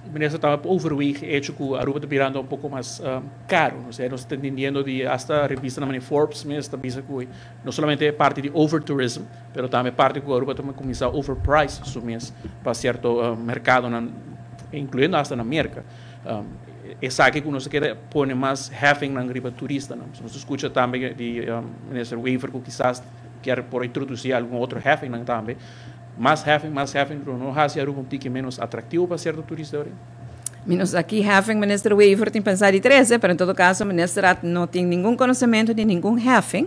ministro estaba overweight, hecho que Aruba está virando un poco más caro. O sea, nos está entendiendo de hasta revista de Forbes, está diciendo que no solamente parte de overtourism, pero también parte que Aruba también comienza a overprice su mes para cierto mercado, incluyendo hasta en América. Es aquí que uno se quiere poner más halving en gripe turista. ¿No? Nos escucha también de ministro Weaver que quizás quiere por introducir algún otro halving también. Más halving, pero no hace Aruba un tique menos atractivo para cierto turista ahora. Menos aquí, halving, ministro Weaver, tem pensar de 13, pero en todo caso, ministro no tiene ningún conocimiento de ningún halving.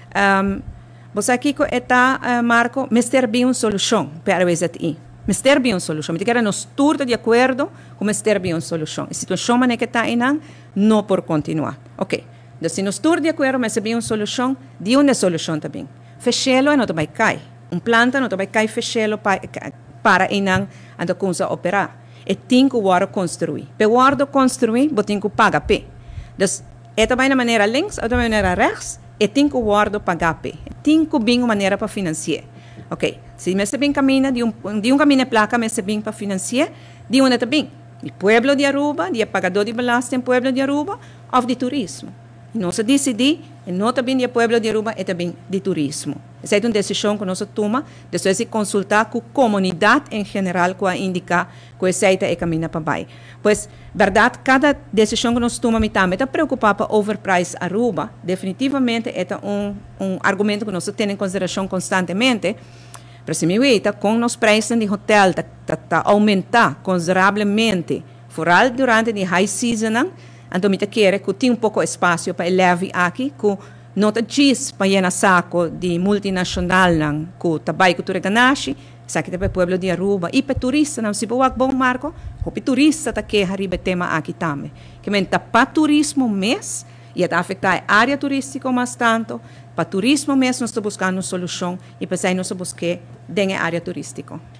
Vos aquí está, Marco, Mr. B una solución para a VZI. Mr. B una solución. Me quero nos turda de acordo com Mr. B una solução. A situação que está aí não por continuar. Ok. Então, se nos turda de acordo, Mr. B una solução, de uma solução também. Fechelo não vai cair. Planta não vai cair fechelo para inang anda coisa operar. E tem que o construir. Para o construir, você tem que pagar P. Então, é também na maneira links, ou também na maneira rechts, e tem que o pagar P. Tem que bem uma maneira para financiar. Ok, se você bem caminha de caminho de placa, você bem para financiar, de onde também? Do pueblo de Aruba, de pagador de balastro do pueblo de Aruba, ou de turismo. E nós decidimos, e não também do pueblo de Aruba, é também de turismo. Essa é uma decisão que nós tomamos, depois de consultar com a comunidade em geral, que indica que essa é o caminho para baixo. Pois, verdade, cada decisão que nós tomamos também está preocupado para overprice Aruba. Definitivamente, é argumento que nós temos em consideração constantemente. Para se me ver, com os preços de hotel, está aumentar consideravelmente, fora durante a high season, então, me quer que tenha pouco espaço para elevar aqui, que não diz para ir saco de multinacional, que o trabalho que tu reganaste, sabe que para o povo de Aruba, e para turista, não se pode bom marco, o turista está que arriba tema aqui também. Que menta para turismo mês, e está afetar a área turística mais tanto, para turismo mês nós estamos buscando uma solução, e para isso nós buscamos dentro da área turística.